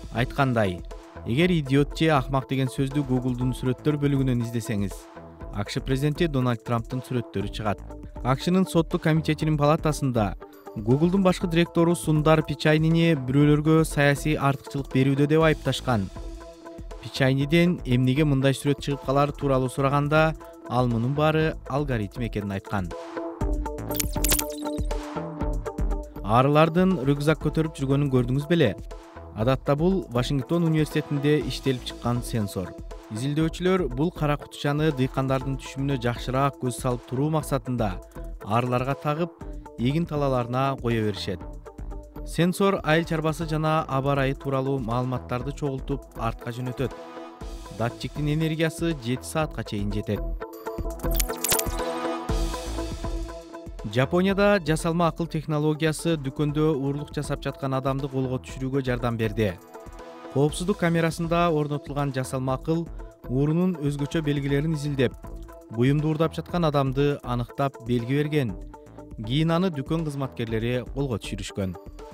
Айткандай, эгер идиот же акмак деген сөздү Google'дун сүрөттөр бөлүгүнөн издесеңиз, АКШ президенти Дональд Трамптын сүрөттөрү чыгат. АКШнын соттук комитетинин палатасында Google'дун башкы директору Сундар Пичайнини бирөөлөргө саясий артыкчылык берүүдө деп айыпташкан. Пичайниден эмнеге мындай сүрөт чыгып калары тууралуу сураганда, ал мунун баары алгоритм экенин айткан. Арылардын рюкзак көтөрүп жүргөнүн көрдүңүз беле? Адатта бул Вашингтон университетинде иштелип чыккан сенсор. Изилдөөчүлөр бул кара кутучаны дыйкандардын түшүмүнө жакшыраак көз салып туруу максатында арыларга тагып, эгин талааларына кое беришет. Сенсор айыл чарбасы жана аба ырайы тууралуу маалыматтарды чогултуп артка жөнөтөт. Датчиктин энергиясы 7 саатка чейин жетет. Жапонияда жасалма акыл технологиясы дүкөндө урлук жасап жаткан адамды колго түшүрүүгө жардам берди. Коопсуздук камерасында орнотулган жасалма акыл уурунун өзгөчө белгилерин изилдеп, буюмду уурдап жаткан адамды аныктап белги берген. Кийин аны дүкөн кызматкерлери колго түшүрүшкөн.